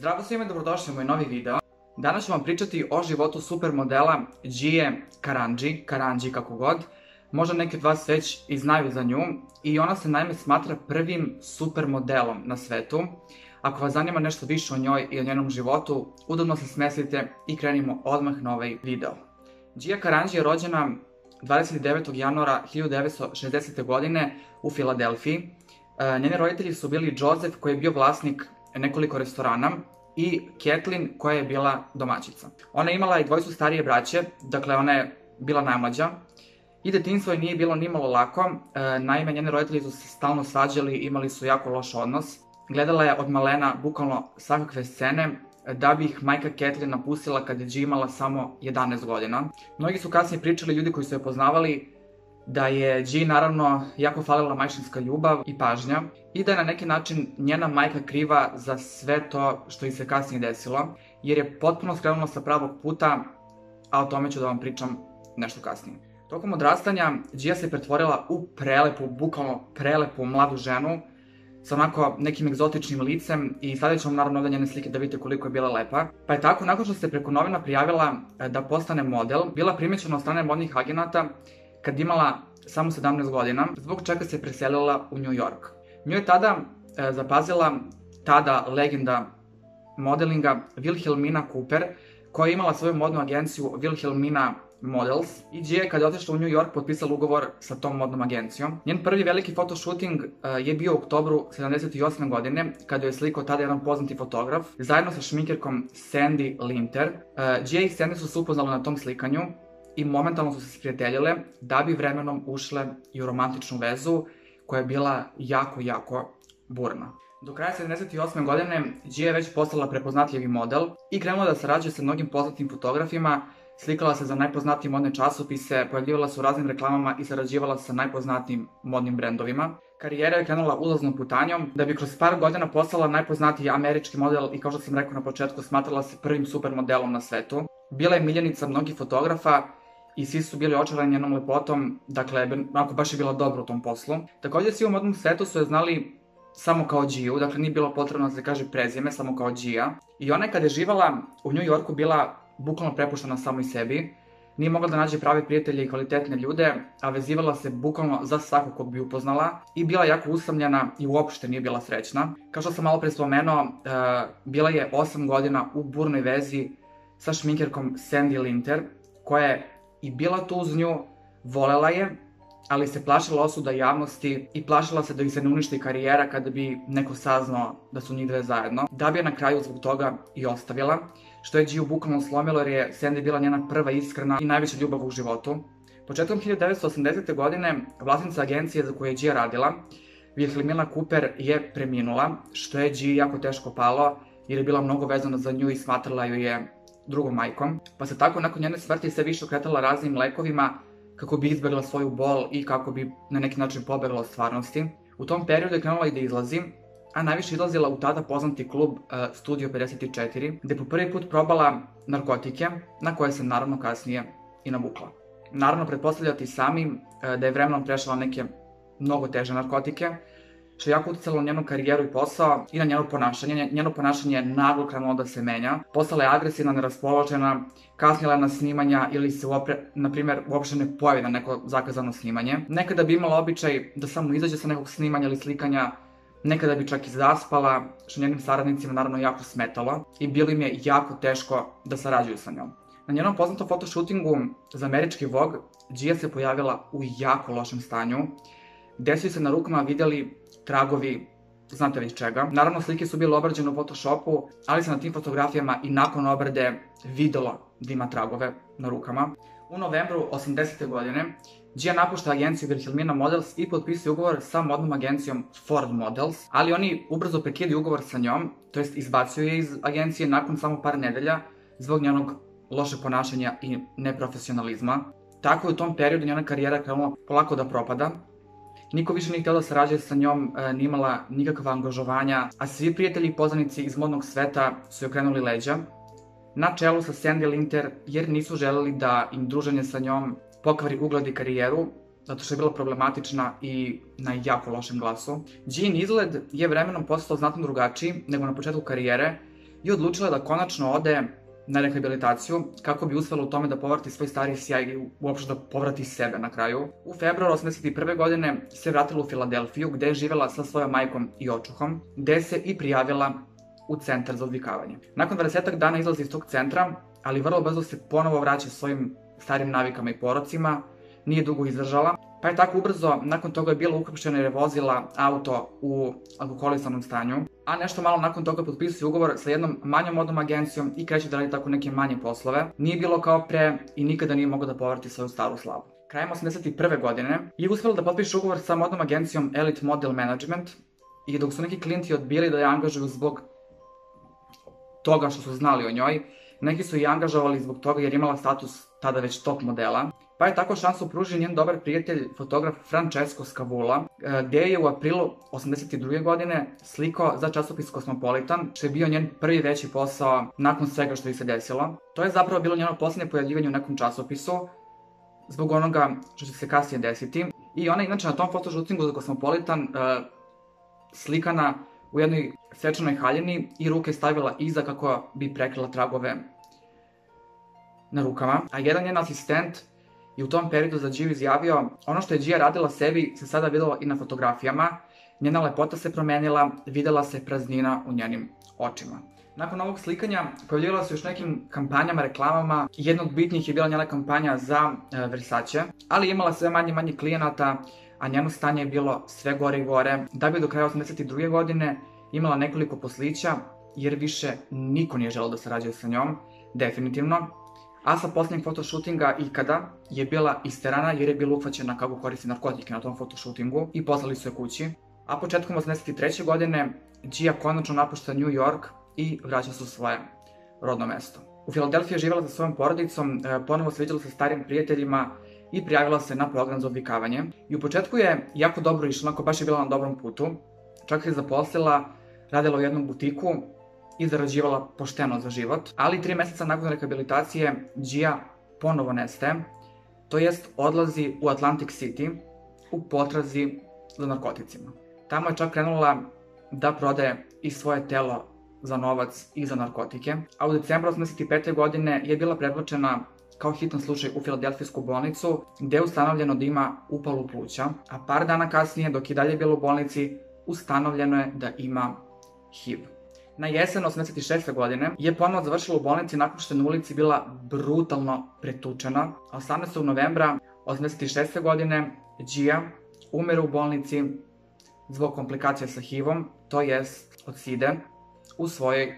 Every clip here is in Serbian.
Zdravo svima i dobrodošli u moj novi video. Danas ću vam pričati o životu supermodela Gije Karandži kako god. Možda neki od vas već i znaju za nju i ona se naime smatra prvim supermodelom na svetu. Ako vas zanima nešto više o njoj i o njenom životu, udobno se smestite i krenimo odmah na ovaj video. Gija Karandži je rođena 29. januara 1960. godine u Filadelfiji. Njeni roditelji su bili Joseph, koji je bio vlasnik nekoliko restorana, i Kathleen, koja je bila domaćica. Ona je imala i dvojicu starije braće, dakle ona je bila najmlađa. I detinjstvo joj nije bilo nimalo lako, naime njeni roditelji su se stalno svađali, imali su jako loš odnos. Gledala je od malena bukvalno svakakve scene, da bi ih majka Kathleen napustila kada je Gia imala samo 11 godina. Mnogi su kasnije pričali, ljudi koji su je poznavali, da je Gia naravno jako falila majčinska ljubav i pažnja i da je na neki način njena majka kriva za sve to što ih se kasnije desilo, jer je potpuno skrenula sa pravog puta, a o tome ću da vam pričam nešto kasnije. Tokom odrastanja Gia se pretvorila u prelepu, bukvalno prelepu mladu ženu sa onako nekim egzotičnim licem i stavit ću vam naravno ovdje njene slike da vidite koliko je bila lepa. Pa je tako, nakon što se preko novina prijavila da postane model, bila primećena od strane modnih agenata kad imala samo 17 godina, zbog čega se preselila u New York. Nju je tada zapazila tada legenda modelinga Wilhelmina Cooper, koja je imala svoju modnu agenciju Wilhelmina Models, i Gia je kada je otišla u New York potpisala ugovor sa tom modnom agencijom. Njen prvi veliki fotoshooting je bio u oktobru 78. godine, kada je slikao tada jedan poznati fotograf, zajedno sa šminkerkom Sandy Linter. Gia i Sandy su se upoznali na tom slikanju i momentalno su se sprijateljile, da bi vremenom ušle i u romantičnu vezu koja je bila jako burna. Do kraja 78. godine Gia je već postala prepoznatljivi model i krenula da sarađuje sa mnogim poznatim fotografima, slikala se za najpoznatije modne časopise, pojavljivala se u raznim reklamama i sarađivala sa najpoznatijim modnim brendovima. Karijera je krenula ulaznom putanjom, da bi kroz par godina postala najpoznatiji američki model i, kao što sam rekao na početku, smatrala se prvim supermodelom na svetu. Bila je miljenica mnogih fotografa i svi su bili očarani njenom lepotom, dakle, onako baš je bila dobra u tom poslu. Također, svi u modnom svetu su je znali samo kao Giu, dakle nije bilo potrebno da se kaže prezime, samo kao Gia. I ona je kada je živala u New Yorku bila bukvalno prepuštena samoj sebi, nije mogla da nađe prave prijatelje i kvalitetne ljude, a vezivala se bukvalno za svakog kog bi upoznala i bila jako usamljena i uopšte nije bila srećna. Kao što sam malo pre spomenuo, bila je 8 godina u burnoj vezi sa šminkerkom Sandy Linter, koja je i bila tu uz nju, volela je, ali se plašila osuda javnosti i plašila se da ih se ne uništi karijera kada bi neko saznao da su njih dve zajedno, da bi je na kraju zbog toga i ostavila, što je Giu bukvalno slomilo jer je Sandy bila njena prva iskrena i najveća ljubav u životu. Početkom 1980. godine vlasnica agencije za koju je Gia radila, Wilhelmina Cooper, je preminula, što je Gia jako teško palo jer je bila mnogo vezana za nju i smatrala ju je drugom majkom, pa se tako nakon njene smrti sve više okretala raznim lekovima kako bi izbjegla svoju bol i kako bi na neki način pobegla od stvarnosti. U tom periodu je krenula i da izlazi, a najviše izlazila u tada poznati klub Studio 54, gde po prvi put probala narkotike, na koje se naravno kasnije i navukla. Naravno, pretpostavljate i sami da je vremenom prešla neke mnogo teže narkotike, što je jako uticalo na njenu karijeru i posao i na njeno ponašanje. Njeno ponašanje je naglo krenulo da se menja. Postala je agresivna, neraspoložena, kasnila je na snimanja ili se, na primjer, uopšte ne pojavi na neko zakazano snimanje. Nekada bi imala običaj da samo izađe sa nekog snimanja ili slikanja, nekada bi čak i zaspala, što njenim saradnicima naravno jako smetalo i bilo im je jako teško da sarađuju sa njom. Na njenom poznatom fotoshootingu za američki Vogue, Gia se pojavila u jako lošem stanju, gde su se na rukama vidjeli tragovi, znate već čega. Naravno, slike su bile obrađene u Photoshopu, ali se na tim fotografijama i nakon obrade videlo da ima tragove na rukama. U novembru 80. godine Gia napušta agenciju Wilhelmina Models i potpisuje ugovor sa modnom agencijom Ford Models, ali oni ubrzo prekidaju ugovor sa njom, to jest izbacuju je iz agencije nakon samo par nedelja zbog njenog lošeg ponašanja i neprofesionalizma. Tako je u tom periodu njena karijera krenula polako da propada. Niko više nije htio da sarađuje sa njom, nije imala nikakva angažovanja, a svi prijatelji i poznanici iz modnog sveta su joj okrenuli leđa, na čelu sa Sandy Linter, jer nisu želeli da im druženje sa njom pokvari ugled i karijeru, zato što je bila problematična i na jako lošem glasu. Giin izgled je vremenom postao znatno drugačiji nego na početku karijere, i odlučila je da konačno ode na rehabilitaciju kako bi uspela u tome da povrati svoj stari sjaj i uopšte da povrati sebe na kraju. U februaru 1981. godine se vratila u Filadelfiju gde je živela sa svojom majkom i očuhom, gde se i prijavila u centar za odvikavanje. Nakon 20 dana izlazi iz tog centra, ali vrlo brzo se ponovo vraća svojim starim navikama i porocima, nije dugo izdržala, pa je tako ubrzo nakon toga je bila uhapšena jer je vozila auto u alkoholisanom stanju, a nešto malo nakon toga potpisuje ugovor sa jednom manjom modnom agencijom i kreće da radi tako neke manje poslove. Nije bilo kao pre i nikada nije mogao da povrati svoju staru slavu. Krajem 1981. godine je uspela da potpiše ugovor sa modnom agencijom Elite Model Management i dok su neki klijenti odbili da je angažuju zbog toga što su znali o njoj, neki su je angažovali zbog toga jer imala status tada već top modela, pa je tako šansu pružio njen dobar prijatelj, fotograf Francesco Scavula, gde je u aprilu 1982. godine slikao za časopis Cosmopolitan, što je bio njen prvi veći posao nakon svega što ih se desilo. To je zapravo bilo njeno posljednje pojavljivanje u nekom časopisu, zbog onoga što će se kasnije desiti. I ona je inače na tom fotoshootingu za Cosmopolitan slikana u jednoj svečanoj haljini i ruke stavila iza kako bi prekrila tragove na rukama. A jedan njen asistent je u tom periodu za Giju izjavio: ono što je Gija radila sebi se sada videlo i na fotografijama, njena lepota se promenila, videla se praznina u njenim očima. Nakon ovog slikanja pojavljivala se još nekim kampanjama, reklamama. Jedna od bitnijih je bila njena kampanja za Versace, ali imala sve manje klijenata, a njeno stanje je bilo sve gore i gore, da bi do kraja 1982. godine imala nekoliko poslića, jer više niko nije želeo da sarađuje sa njom, definitivno. A sa posljednjeg fotoshootinga ikada je bila isterana jer je bila uhvaćena kako koristi narkotike na tom fotoshootingu i poslali su je kući. A početkom 1983. godine Gija konačno napušta New York i vraća se u svoje rodno mesto. U Filadelfiji je živjela sa svojom porodicom, ponovo se viđala sa starim prijateljima i prijavila se na program za odvikavanje. I u početku je jako dobro išla, onako baš je bila na dobrom putu. Čak je zaposlila, radila u jednom butiku i zarađivala pošteno za život. Ali 3 meseca nakon rehabilitacije Gija ponovo nestaje, to jest odlazi u Atlantic City u potrazi za narkoticima. Tamo je čak krenula da prodaje i svoje telo za novac i za narkotike, a u decembru 1985. godine je bila prebačena kao hitan slučaj u Filadelfijsku bolnicu, gde je ustanovljeno da ima upalu pluća, a par dana kasnije, dok je dalje bila u bolnici, ustanovljeno je da ima HIV. Na jesen 1986. godine je ponovo završila u bolnici nakon što je na ulici bila brutalno pretučena, a 18. novembra 1986. godine Gija umire u bolnici zbog komplikacija sa HIV-om, to jest od side, u svojoj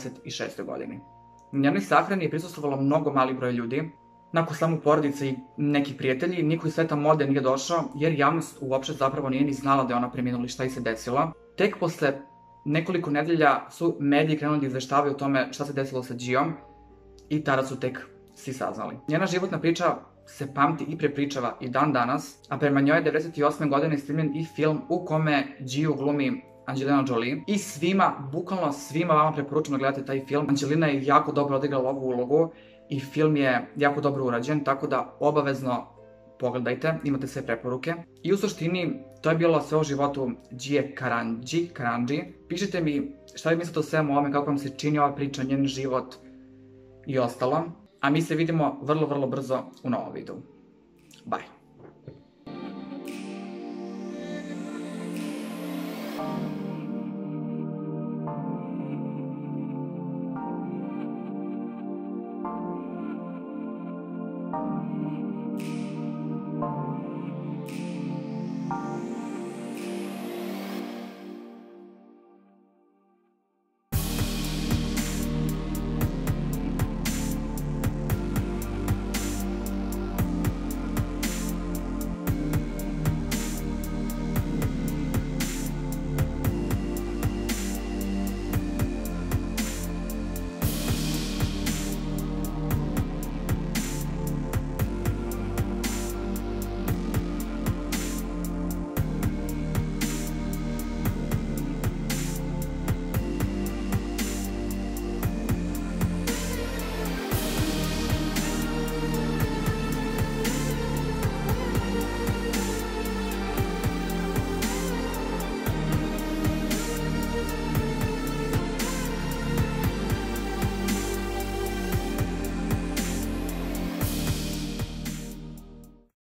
26. godini. Na njenoj sahrani je prisustvovalo mnogo mali broj ljudi, nakon samo porodice i neki prijatelji, niko iz sveta mode nije došao, jer javnost uopšte zapravo nije ni znala da je ona preminula i šta ih se desilo. Tek posle nekoliko nedelja su mediji krenuli da izveštavaju o tome šta se desilo sa Gijom i tada su tek svi saznali. Njena životna priča se pamti i prepričava i dan danas, a prema njoj je 1998. godine snimljen i film u kome Giju glumi Angelina Jolie i svima, bukvalno svima vama preporučujem da gledate taj film. Angelina je jako dobro odigrala ovu ulogu i film je jako dobro urađen, tako da obavezno pogledajte, imate sve preporuke. I u suštini, to je bilo sve o životu Gije Karandži. Pišite mi šta vi mislite o svemu ovome, kako vam se čini ova priča, njen život i ostalo. A mi se vidimo vrlo brzo u novom videu. Bye!